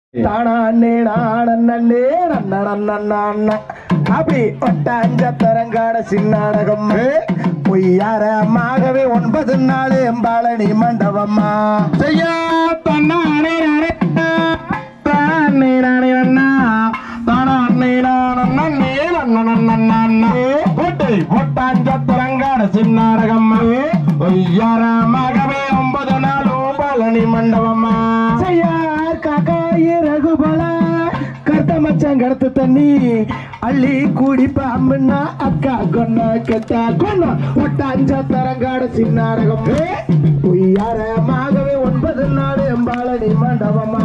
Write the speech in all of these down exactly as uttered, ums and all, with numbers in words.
அப்படி ஒட்டாஞ்சத்தரங்காட சின்னாடகம் பொய்யாரமாகவே ஒன்பது நாள் எம்பாளனி மண்டபம்மா செய்யா தன்னானே நானே தானே நானே அண்ணா தானே நானே அண்ணா கோட்டை ஒட்டாஞ்சத்தரங்காட சின்னாடகம்மா பொய்யாரமாகவே ஒன்பது நாள் பழனி மண்டபம்மா செய்யா காக்கா ரகுபல மச்சங்கடத்து தண்ணி அள்ளி கூடிப்ப அம்மன்னா அக்கா கொன்ன கெத்தா கொன்ன ஒட்டாஞ்ச தரங்காட சின்னாடகம் பொய்யாரமாகவே ஒன்பது நாள் எம்பாளனி மண்டபமா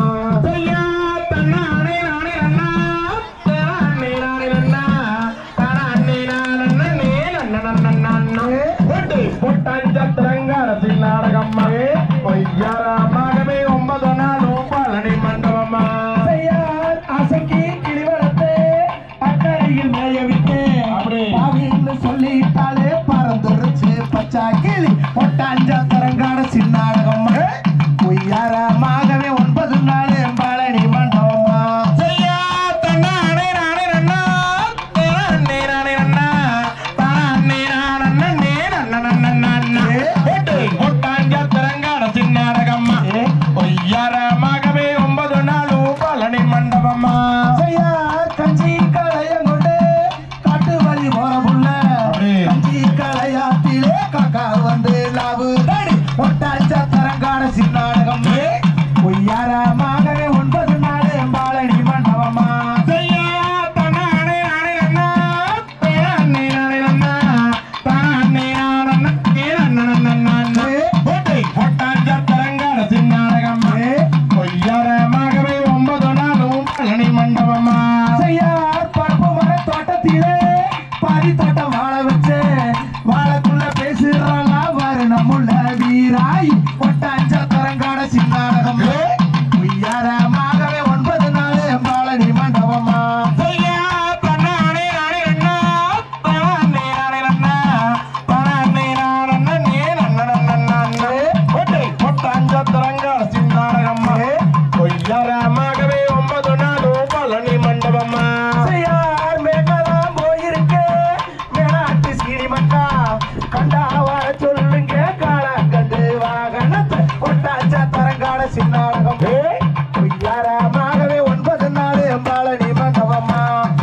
ஒட்டாஞ்ச தரங்காட சின்னாடகம்மா பொய்யாரமாகவே ஒன்பது நாளும் பழனி மண்டபமா சொல்லிட்டாலே பறந்துருச்சு பச்சா கிளி ஒட்டாஞ்ச தரங்காட சின்னாடகம் பொய்யாரமாகவே ஒன்பது நாள் பழனி மண்டபமா ஒட்டாஞ்ச தரங்காட சின்னாடகம்மா பொய்யாரமாகவே ஒன்பது நாளும் பழனி மண்டபமா கஞ்சி களையங்கொண்டு காட்டு வழி போறபுள்ள கஞ்சி களையாத்திலே காக்கா வந்து லாவு தடி ஒட்டாஞ்ச தரங்காட சின்னாடகம் பொய்யாரமாகவே ஒன்பது நாள் பழனி மண்டபமா ஒட்டாஞ்ச தரங்காட சின்னாடகம் பொய்யாரமாகவே ஒன்பது நாளும் பழனி மண்டபமா பருப்பு மர தோட்டத்திலே பாதி தோட்டம் வாழ வச்சு வாழக்குள்ள பேசுறாங்க வருணமுள்ள வீராய் ஒட்டாஞ்ச தரங்காட சின்னாடகம் பொய்யாரமாகவே ஒன்பது நாள் பழனி மண்டபமா ஒட்டாஞ்ச தரங்காட சின்னாடகம் பொய்யாரமாகவே ஒன்பது நாளும் பழனி மண்டபமா சொல்லுங்க காலக்கண்டு வாகனத்தை ஒட்டாஞ்ச தரங்காட சின்னாடகம் பொய்யாரமாகவே ஒன்பது நாள் பழனி மண்டபமா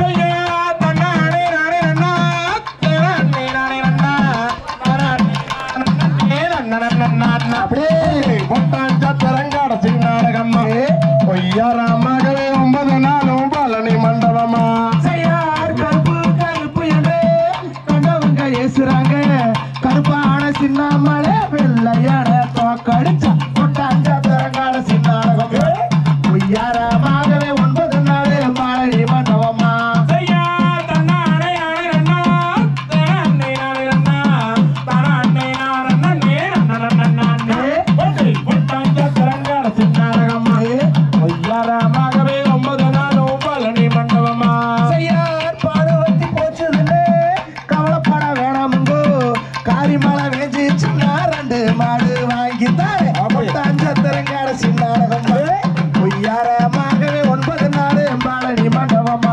ஒட்டாஞ்ச தரங்காட சின்னாடகம் பொய்யாரமாகவே ஒன்பது நாளும் பழனி மண்டபமா கருப்பு கருப்பு என்று கண்டவங்க ஏசுறாங்க கருப்பான சின்னாமலே வெள்ளையான தோக்கடிச்சா ஒட்டாஞ்ச தரங்காட சின்னாடகம் பொய்யாரமாகவே ஒன்பது நாள் பழனி மண்டபமா ஒட்டாஞ்ச தரங்காட சின்னாடகம் பொய்யாரமாகவே ஒன்பது நாளும் பழனி மண்டபமா பாடுவத்தி போச்சுதுன்னு கவலைப்பட வேணாமுங்கோ காரிமலை வேஞ்சிச்சுன்னா ரெண்டு மாடு வாங்கித்தாரு ஒட்டாஞ்ச தரங்காட சின்னாடகம் பொய்யாரமாகவே ஒன்பது நாள் பழனி மண்டபமா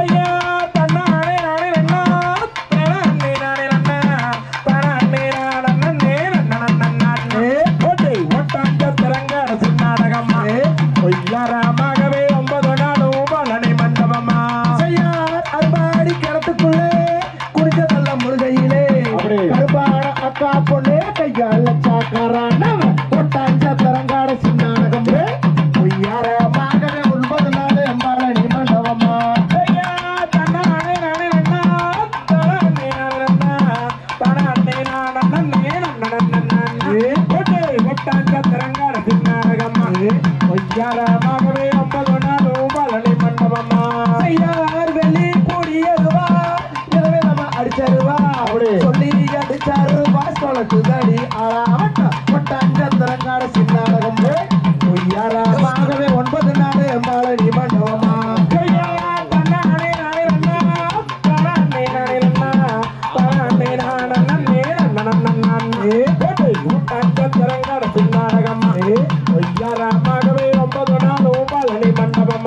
ஒட்டாஞ்ச தரங்காட சின்னாடகம் பொய்யாரமாகவே ஒன்பது நாளும் பழனி மண்டபமா அறுபாடி கிணத்துக்குள்ளே குடிச்சதல்ல முருகையிலே கருப்பான அக்கா பொண்ணே கையால சாக்காரான ஒட்டாஞ்ச தரங்காட சின்னாடகம் பொய்யாரமாகவே ஒன்பது நாள் பழனி மண்டபமா ஒட்டாஞ்ச தரங்காட சின்னாடகம் பொய்யாரமாகவே ஒன்பது நாளும் பழனி மண்டபமா வெளி கூடியதுவா இரவே நம்ம அடிச்சருவா சொல்லி அடிச்சாருவா சொல்லி ஆளாவட்ட ஒட்டாஞ்ச தரங்காட சின்னாடகம் பொய்யாரமாகவே ஒன்பது நாள் பழனி மண்டபமா ஒட்டாஞ்ச தரங்காட சின்னாடகம் பொய்யாரமாகவே ஒன்பது நாளும் பழனி மண்டபம்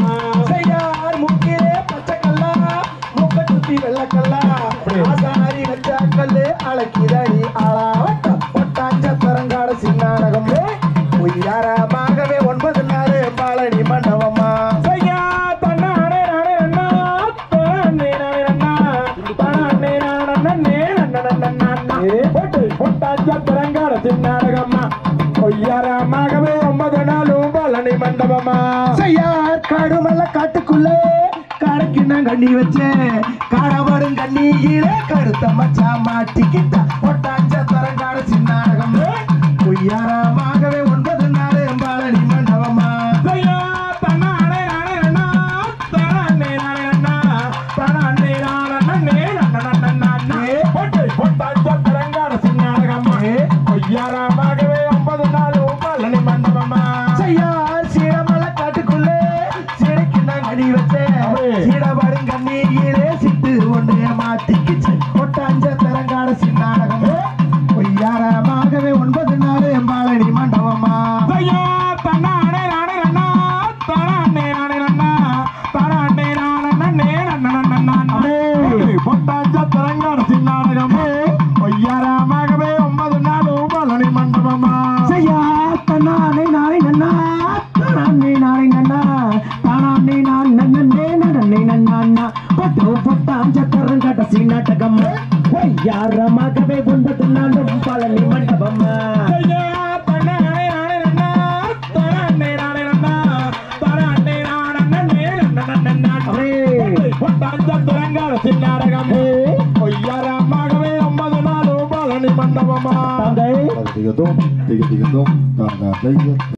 காடுமல்ல காட்டுக்குள்ளே கடைக்கு நான் கண்ணி வச்சேன் காடவரும் கண்ணியிலே கருத்த மச்சா மாட்டிக்கிட்ட ஒட்டாஞ்ச தரங்காட சின்னாடகம் பொய்யாரமாகவே ஒன்பது நாள் பழனி மண்டபமா பொய்யாரமாகவே ஒன்பது நாள் பழனி மண்டபமா செய்யார் சீடமலை காட்டுக்குள்ளே சீடைக்கு நான் கண்ணி வச்சேன் சீடவரும் கண்ணியிலே சிட்டு ஒன்று மாட்டிக்கிச்சு ஒட்டாஞ்ச தரங்காட சின்னாடகம் பொய்யாரமாகவே ஒன்பது நாள் பழனி மண்டபமா பொய்யாரமாகவே ஒன்பது நாள் பழனி மண்டபமா செய்யா தன்னானே நானே நன்னா தானே நானே நன்னா தானே நான் நன்னே நன்னே நன்னா பட்டு பட்டாஞ்ச தரங்காட சின்னாடகம் பொய்யாரமாகவே ஒன்பது நாளும் பழனி மண்டபமா பொய்யாரமாகவே ஒன்பது நாள் Palani மண்டபமா Tiga dong, tiga tiga dong, tangga tiga.